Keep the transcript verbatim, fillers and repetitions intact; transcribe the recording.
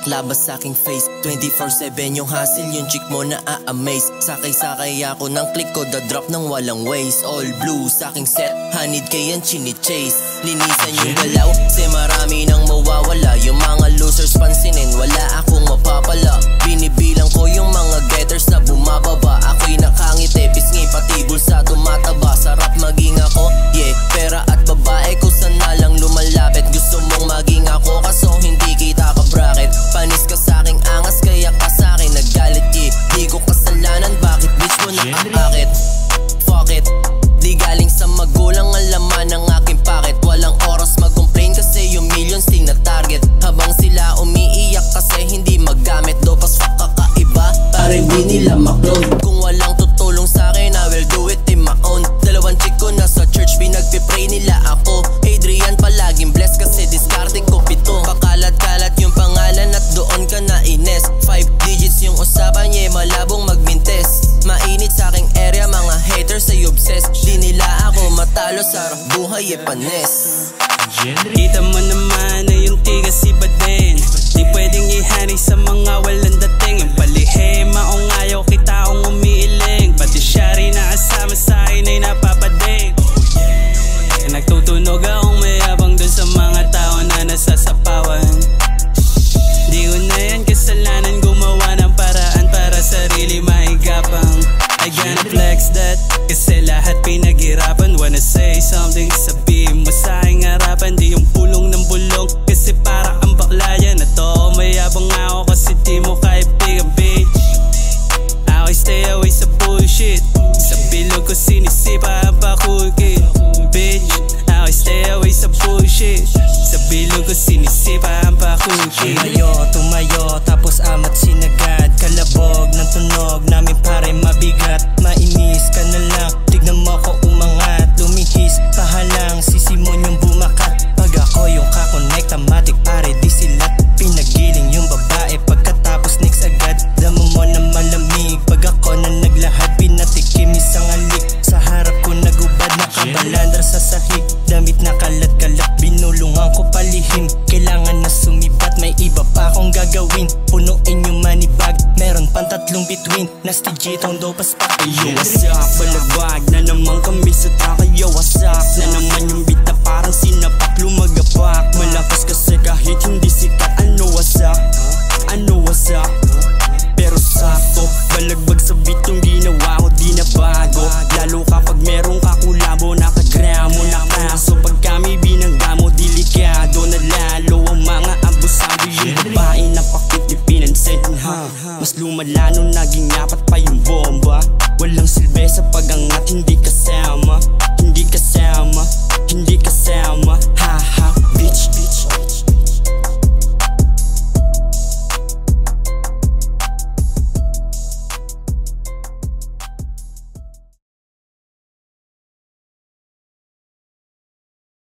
labas sa aking face. Twenty-four seven yung hustle, yung chick mo na a-amaze. Sakay-sakay ako ng click ko, the drop ng walang waste. All blue sa aking set, hanid kayan chini-chase. Linisan yung galaw, kasi marami nang mawawala. Yung mga losers pansinin, wala akong mapapala. Binibilang ko yung mga getters na bumababa. Ako'y nakangiti, pisngi pati bulsa tumataba. Sarap maging ako, yeah. Pera at babae ko sana lang lumalapit. Gusto mong maging ako, kaso hindi kita ka-bracket. Panis ka sa'king angas, kaya ka sa'kin naggalit, yeah. Di ko kasalanan, bakit bitch mo na-akit? Fuck it, di galing sa magulang ang laman ng aking packet. Walang oras mag-complain kasi yung millions ting na target. Habang sila umiiyak kasi hindi magamit. Dopas fuck kakaiba, para hindi nila maklon. Kung walang tutulong sa'kin, I will do it in my own. Dalawang chick ko na sa church, pinagpipray nila ako. Adrian palaging blessed kasi diskarte ko pito. Pakalat-kalat yung pangalan at doon ka na ines. Five digits yung usapan, yeah, malabong magmintes. Mainit sa aking area, mga haters ay obsessed. Di nila ako matalo, sarap buhay e panes. Kita mo naman na yung tigas iba din. Di pwedeng ihani sa mga walang dating. Yung palihim, maong ayaw kita akong umiiling. Pati siya rin nakasama sa akin ay napapading. Nagtutunog akong mayabang dun sa mga tao na nasasapawan. Di ko na yan kasalanan, gumawa ng paraan para sarili maigapang. I gonna flex that, kasi lahat pinaghirapan. Wanna say something, sabihin mo sa aking harapan. Di yung pulong ng bulong, kasi para ang bakla yan. At oo, mayabang ako kasi di mo kaibigan, bitch. Ako'y stay away sa bullshit. Sa bilog ko sinisipa ang pakukit, bitch. Ako'y stay away sa bullshit. Sa bilog ko sinisipa ang pakukit. Tumayo, tumayo, tapos amat sinagad. Kalabog ng tunog namin pare mabigat. Mainis ka na lang, tignan mo ko umangat. Lumihis, pahalang, sisimon yung bumakat. Pag ako yung kakonect, matik pare di sila pinagiling yung babae. Pagkatapos next agad, damo mo na malamig. Pag ako na naglahad, pinatikim isang alik. Sa harap ko nagubad, nakabalandar sa sahig. Damit na kalat-kalat, binulungan ko palihim. Kailangan na sumibat, may iba pa akong gagawin. Punuin yung money bag, meron pang tatlong between. Nasty Gtone daw paspak. Yo, wasak, balabag na naman kami sa takayo. Wasak na naman yung beat na parang sinapak, lumagapak. Malakas kasi kahit hindi